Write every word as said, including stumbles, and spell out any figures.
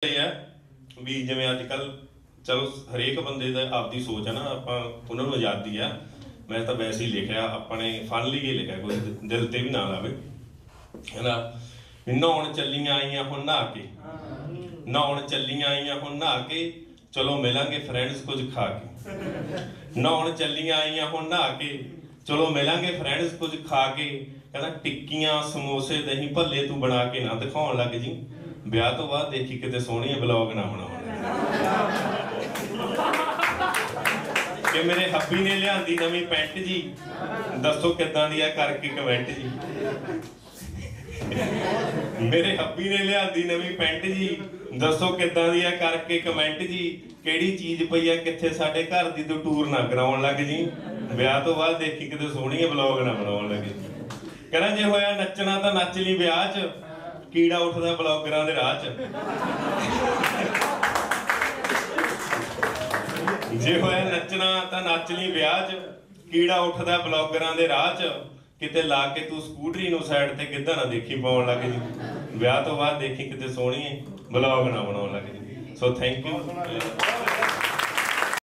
है भी जिवें अजकल चलो हरेक बंदे दा आपदी सोच है ना, आपां उन्हां नूं आज़ादी आ। मैं तो वैसे ही लिखिया अपने फन लिए लिखिया, कोई दिल ते भी ना लावे है ना। नहाउण चलियां आईयां हुण नहा के, नहाउण चलियां आईयां हुण नहा के, चलो मिलांगे फ्रेंड्स कुछ खा के। नहाउण चलियां आईयां हुण नहा के, चलो मिलांगे फ्रेंड्स कुछ खा के। कहना टिक्कियां समोसे दही भल्ले तू बना के ना दिखाउण लग जी, ब्याह तो बाद देखी किते सोहणिया ब्लॉग ना बनाउण। कि मेरे हब्बी ने लियांदी नवीं पैंट जी, दसो किदां दी है करके कमेंट जी। मेरे हब्बी ने लियांदी नवीं पैंट जी, दसो किदां दी है करके कमेंट जी। किहड़ी चीज पई है कित्थे साडे घर दी, तू टूर ना कराउण लग जी, ब्याह तो बाद देखी किते सोहणिया ब्लॉग ना बनाउण लगे। कहना जे होया नच्चना तां नच ली ब्याह च, कीड़ा उठदा ब्लॉगरां दे राह च। जे होया नचना तां नच ली ब्याह च, कीड़ा उठदा ब्लॉगरां दे राह च। किते ला के तू स्कूटरी नूं साइड ते गिद्धा ना देखी पाउण लग जी, ब्याह तो बाद देखी किते सोहणिए ब्लॉग ना बनाउण लग जी। So thank you.